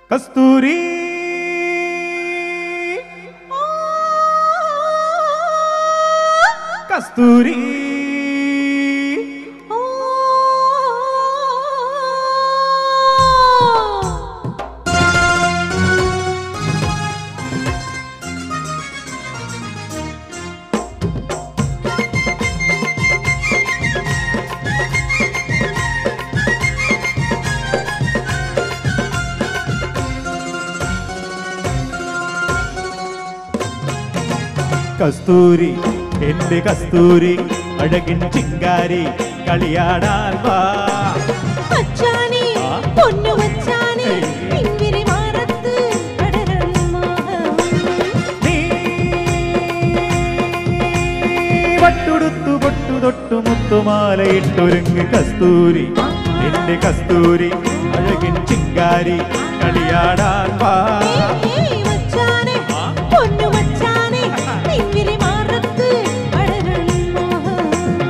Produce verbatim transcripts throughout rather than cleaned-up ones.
കസ്തൂരി കസ്തൂരി കസ്തൂരി എന്റെ കസ്തൂരി അഴകിൻ ചിങ്കാരി കളിയാടാൻ വാ മച്ചാനേ പൊന്നു മച്ചാനേ നിൻവിരി മാറത്ത് പടരും മോഹം നീ വട്ടുടുത്തു പൊട്ടു തൊട്ടു മുത്തുമാലയിട്ടൊരുങ്ങ് കസ്തൂരി എന്റെ കസ്തൂരി അഴകിൻ ചിങ്കാരി കളിയാടാൻ വാ മച്ചാനേ പൊന്നു മച്ചാനേ നിൻവിരി മാറത്ത് പടരും മോഹം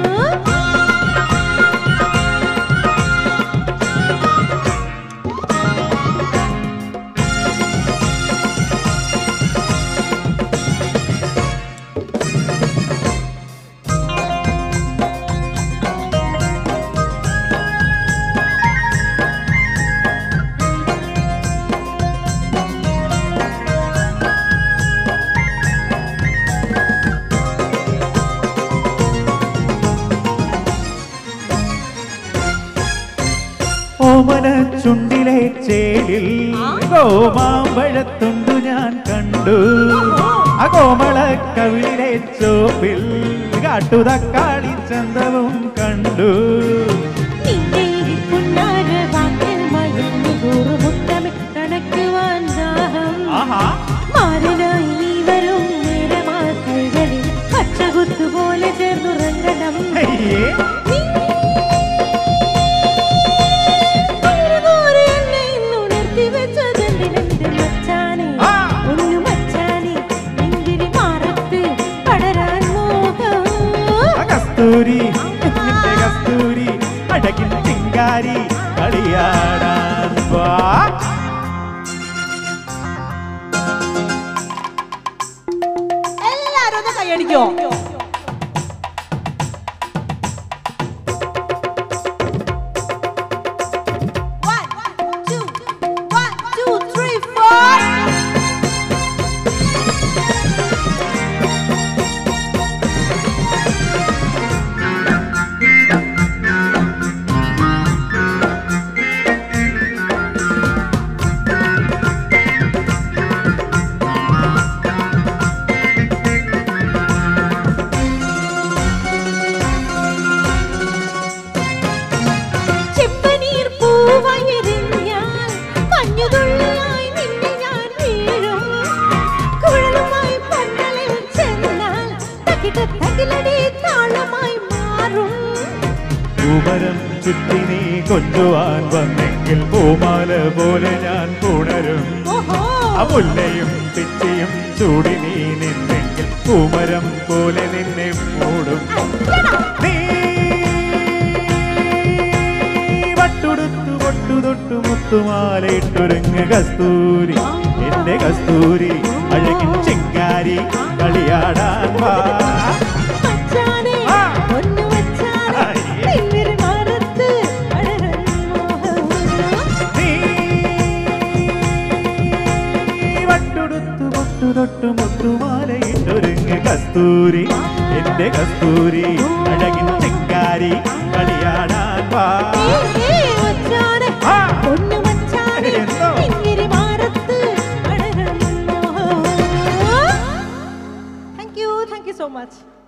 ഓമന ചുണ്ടിലെ ചേലിൽ ഗോമാമ്പഴത്തുണ്ടു ഞാൻ കണ്ടു അകോമള കവിളിലെ ചോപ്പിൽ കാട്ടുതക്കാളി ചന്തവും കണ്ടു നിന്റെ പുന്നാര വാക്കിൽ മയങ്ങി ഗുരുമുത്തമെ കണക്കുവാൻ ദാഹം മാരനായി നീ വരും നേരമാ കൈകളിൽ പച്ചകുത്തുപോലെ ചേർന്നുറങ്ങണം കസ്തൂരി എന്റെ കസ്തൂരി അഴകിൻ ചിങ്കാരി കളിയാടാൻ വാ എല്ലാരും ഒന്ന് കൈയടിക്കോ പൂമരം ചുറ്റി നീ കൊണ്ടുവാൻ വന്നെങ്കിൽ പൂമാല പോലെ ഞാൻ പുണരും മുല്ലയും പിച്ചിയും ചൂടി നീ നിന്നെങ്കിൽ പൂമരം പോലെ നിന്നെ മൂടും നീ വട്ടുടുത്തു പൊട്ടു തൊട്ടു മുത്തുമാലയിട്ടൊരുങ്ങ് കസ്തൂരി എന്റെ കസ്തൂരി അഴകിൻ ചിങ്കാരി കളിയാടാൻ വാ തൊട്ടു മുത്തുമാലയിട്ടൊരുങ്ങ് കസ്തൂരി എന്റെ കസ്തൂരി അഴകിൻ ചിങ്കാരി കളിയാടാൻ വാ Thank you, thank you so much.